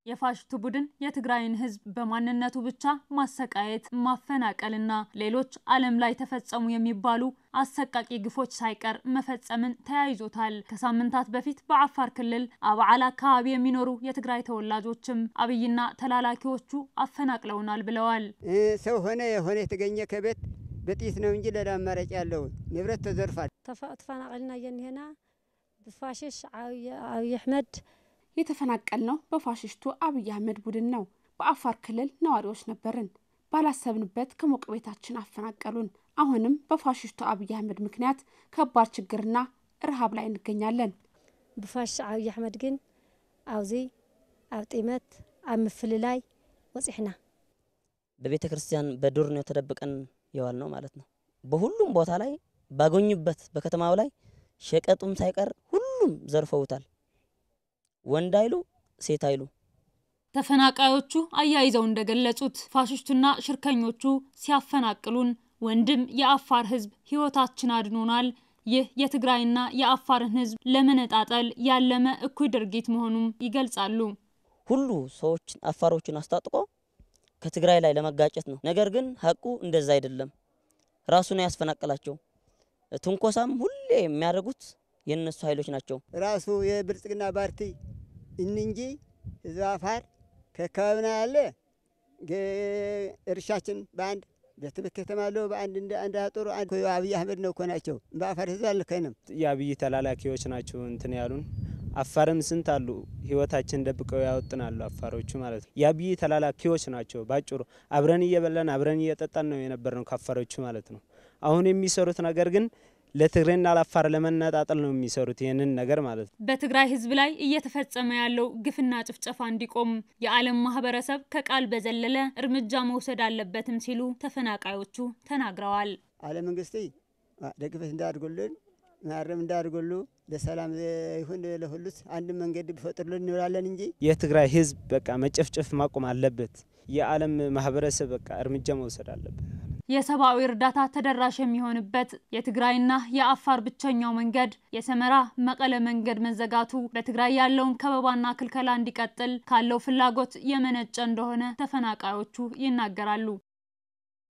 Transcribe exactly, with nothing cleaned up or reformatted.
የፋሽቱ ቡድን የትግራይን ህዝብ በማንነቱ ብቻ ማሰቃየት ማፈናቀልና ሌሎች ዓለም ላይ ተፈጸሙ የሚባሉ አሰቃቂ ግፎች ሳይቀር መፈጸምን ተያይዞታል። ከሳምንታት በፊት በአፋር ክልል አባዓላ አካባቢ የሚኖሩ የትግራይ ተወላጆችም አብይና ተላላኪዎቹ አፈናቅለውናል ብለዋል። ሰው ሆነ የሆነ የተገኘ ከቤት በጥይት ነው እንጂ ሌላ አማራጭ ያለው ንብረት ተዘርፏል። ተፈናቀልና የነና በፋሽሽ አብይ አህመድ የተፈናቀልነው በፋሽስቱ አብይ አህመድ ቡድን ነው። በአፋር ክልል ነዋሪዎች ነበርን። ባላሰብንበት ከሞቅ ቤታችን አፈናቀሉን። አሁንም በፋሽስቱ አብይ አህመድ ምክንያት ከባድ ችግርና ረሃብ ላይ እንገኛለን። በፋሽሽ አብይ አህመድ ግን አውዚ አብጢመት አምፍልላይ ወጽሕና በቤተ ክርስቲያን በዱር ነው ተደብቀን ይዋል ነው ማለት ነው። በሁሉም ቦታ ላይ ባገኙበት በከተማው ላይ ሸቀጡም ሳይቀር ሁሉም ዘርፈውታል። ወንድ አይሉ ሴት አይሉ። ተፈናቃዮቹ አያይዘው እንደገለጹት ፋሽስቱና ሽርከኞቹ ሲያፈናቅሉን ወንድም የአፋር ህዝብ ህይወታችን አድኖናል። ይህ የትግራይና የአፋርን ህዝብ ለመነጣጠል ያለመ እኩይ ድርጊት መሆኑን ይገልጻሉ። ሁሉ ሰዎች አፋሮችን አስታጥቆ ከትግራይ ላይ ለመጋጨት ነው። ነገር ግን ሐቁ እንደዛ አይደለም። ራሱ ነው ያስፈናቀላቸው። ትንኮሳም ሁሌ የሚያደርጉት የነሱ ኃይሎች ናቸው። ራሱ የብልጽግና ፓርቲ እንንጂ ህዝብ አፋር ከከብና ያለ እርሻችን በአንድ በትልቅ ከተማ ነው በአንድ እንደ አንድ አጥሩ አንድ አብይ አህመድ ነው ኮናቸው በአፋር ህዝብ አልከንም። የአብይ ተላላኪዎች ናቸው እንትን ያሉን። አፋርም ስንት አሉ ህይወታችን ደብቀው ያወጥናሉ አፋሮቹ ማለት ነው። የአብይ ተላላኪዎች ናቸው። ባጭሩ አብረን እየበላን አብረን እየጠጣን ነው የነበርነው ከአፋሮቹ ማለት ነው። አሁን የሚሰሩት ነገር ግን ለትግሬና ለአፋር ለመነጣጠል ነው የሚሰሩት ይሄንን ነገር ማለት ነው። በትግራይ ህዝብ ላይ እየተፈጸመ ያለው ግፍና ጭፍጨፋ እንዲቆም የዓለም ማህበረሰብ ከቃል በዘለለ እርምጃ መውሰድ አለበትም ሲሉ ተፈናቃዮቹ ተናግረዋል። ዓለም መንግስቲ ደግፈት እንዳድርጉልን ማረም እንዳድርጉሉ ለሰላም ይሁን ለሁሉስ አንድ መንገድ ቢፈጥሩልን እንላለን እንጂ የትግራይ ህዝብ በቃ መጨፍጨፍ ማቆም አለበት። የዓለም ማህበረሰብ በቃ እርምጃ መውሰድ አለበት። የሰብአዊ እርዳታ ተደራሽ የሚሆንበት የትግራይና የአፋር ብቸኛው መንገድ የሰመራ መቀለ መንገድ መዘጋቱ በትግራይ ያለውን ከበባና ክልከላ እንዲቀጥል ካለው ፍላጎት የመነጨ እንደሆነ ተፈናቃዮቹ ይናገራሉ።